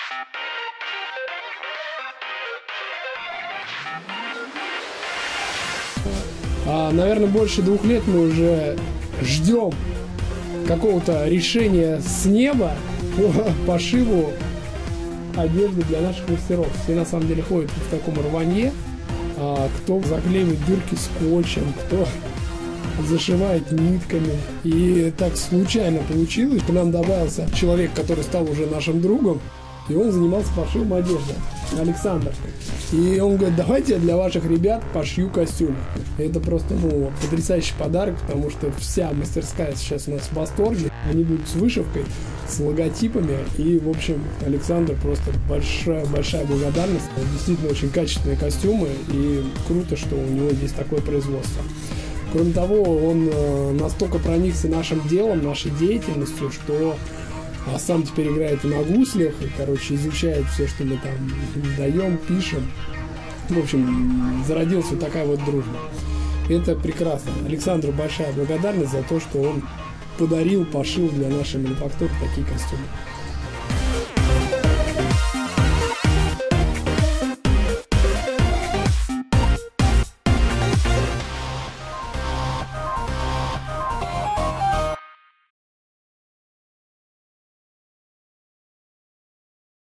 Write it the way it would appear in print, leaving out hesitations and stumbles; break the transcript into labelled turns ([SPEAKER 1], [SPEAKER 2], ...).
[SPEAKER 1] Наверное, больше 2 лет мы уже ждем какого-то решения с неба по пошиву одежды для наших мастеров. Все на самом деле ходят в таком рванье. Кто заклеивает дырки скотчем, кто зашивает нитками. И так случайно получилось. К нам добавился человек, который стал уже нашим другом. И он занимался пошивом одежды. Александр. И он говорит: давайте я для ваших ребят пошью костюм. И это просто, потрясающий подарок, потому что вся мастерская сейчас у нас в восторге. Они будут с вышивкой, с логотипами. И, в общем, Александр просто большая благодарность. Действительно очень качественные костюмы. И круто, что у него есть такое производство. Кроме того, он настолько проникся нашим делом, нашей деятельностью, что сам теперь играет и на гуслях, и, изучает все, что мы там даем, пишем. В общем, зародилась вот такая вот дружба. Это прекрасно. Александру большая благодарность за то, что он пошил для нашей мануфактуры такие костюмы.